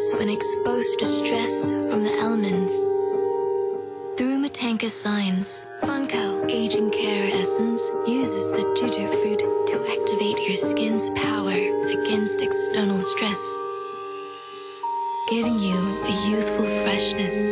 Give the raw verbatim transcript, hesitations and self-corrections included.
reduce when exposed to stress from the elements. Through Matanka Science, FANCL Aging Care Essence uses the ginger fruit to activate your skin's power against external stress, giving you a youthful freshness